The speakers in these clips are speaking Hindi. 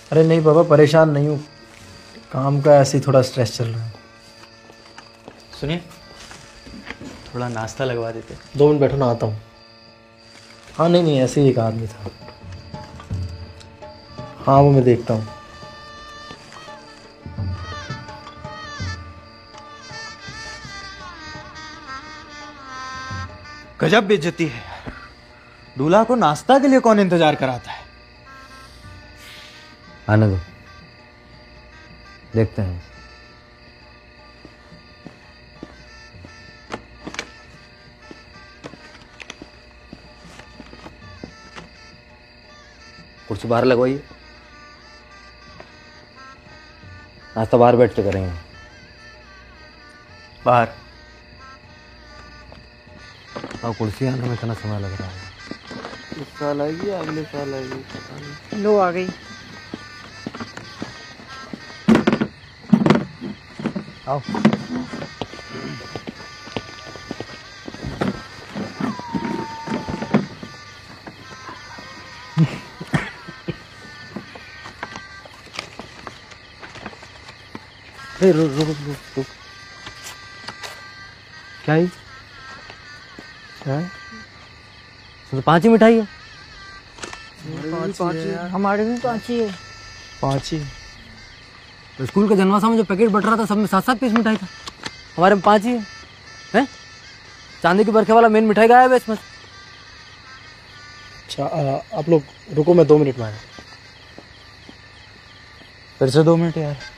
अरे नहीं बाबा, परेशान नहीं हूँ, काम का ऐसे ही थोड़ा स्ट्रेस चल रहा है। सुनिए, थोड़ा नाश्ता लगवा देते। 2 मिनट बैठो ना, आता हूँ। हाँ नहीं नहीं, ऐसे ही एक आदमी था। हाँ वो मैं देखता हूँ। गजब बेइज्जती है। दूल्हा को नाश्ता के लिए कौन इंतजार कराता है? आने दो, देखते हैं। कुर्सी बाहर लगवाइए, नाश्ता बाहर बैठ के करेंगे। बाहर। और कुर्सी आने में इतना समय लग रहा है। इस साल आएगी या अगले साल आएगी? लो आ गई। आओ। रुक रुक रुक रुक। क्या है? क्या है? तो 5 ही मिठाई है। हमारे भी 5 ही है। 5 ही। तो स्कूल के जनवासा में जो पैकेट बट रहा था, सब में 7-7 पीस मिठाई था। हमारे में 5 ही है। हैं? चांदी की बरखे वाला मेन मिठाई गायब है इसमें। अच्छा आप लोग रुको, मैं 2 मिनट में आया। फिर से 2 मिनट यार।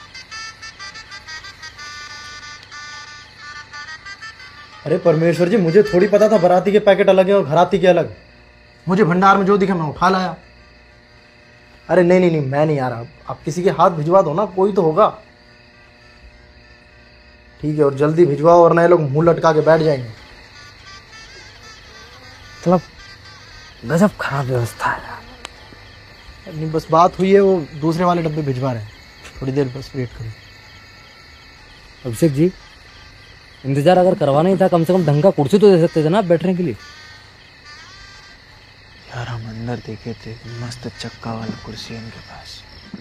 अरे परमेश्वर जी, मुझे थोड़ी पता था बाराती के पैकेट अलग है और घराती के अलग। मुझे भंडार में जो दिखा मैं उठा लाया। अरे नहीं नहीं नहीं, मैं नहीं आ रहा। आप किसी के हाथ भिजवा दो ना, कोई तो होगा। ठीक है, और जल्दी भिजवाओ, और नए लोग मुंह लटका के बैठ जाएंगे। मतलब गजब खराब व्यवस्था है यार। नहीं बस बात हुई है, वो दूसरे वाले डब्बे भिजवा रहे हैं। थोड़ी देर बस वेट करो। अभिषेक जी, इंतजार अगर करवाना ही था, कम से कम ढंग का कुर्सी तो दे सकते थे ना बैठने के लिए। यार हम अंदर देखे थे, मस्त चक्का वाला कुर्सी है इनके पास।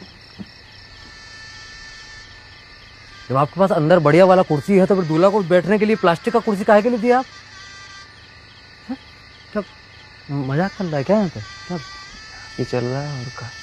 जब आपके पास अंदर बढ़िया वाला कुर्सी है, तो फिर दूल्हा को बैठने के लिए प्लास्टिक का कुर्सी काहे के लिए दिया आप? क्या मजाक चल रहा है क्या यहाँ पे? क्या ये चल रहा है और का?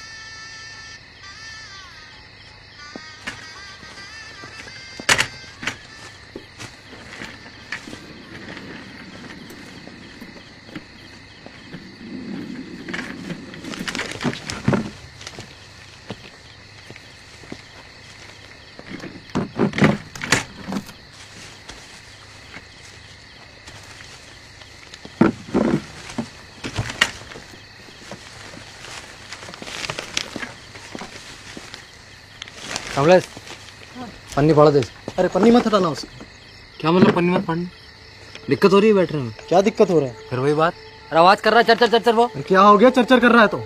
कमलेश, पन्नी फाड़ दे। अरे पन्नी मत हटाना उसकी। क्या मतलब पन्नी मत फाड़नी? दिक्कत हो रही है बैठने में? क्या दिक्कत हो रहा है? फिर वही बात। अरे आवाज कर रहा है, चर चर चर चर। वो क्या हो गया? चरचर कर रहा है तो?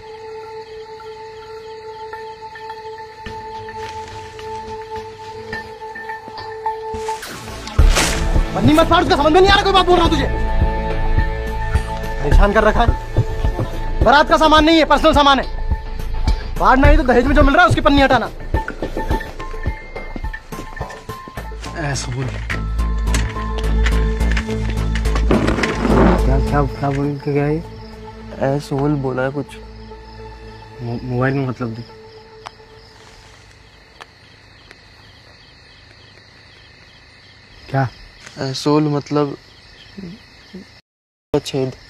पन्नी मत फाड़, उसका समझ में नहीं आ रहा। कोई बात बोल रहा हूं तुझे। परेशान कर रखा है। बारात का सामान नहीं है, पर्सनल सामान है। फाड़ना ही तो दहेज में जो मिल रहा है उसकी पन्नी हटाना। ऐसा बोल। क्या बोल के गया ये? ऐसोल बोला है कुछ। मोबाइल में मतलब दे। क्या? ऐसोल मतलब छेद।